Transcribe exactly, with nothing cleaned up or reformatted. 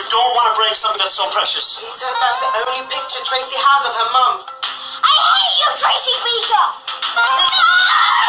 don't want to break something that's so precious. Peter, that's the only picture Tracy has of her mum. I hate you, Tracy Beaker! No!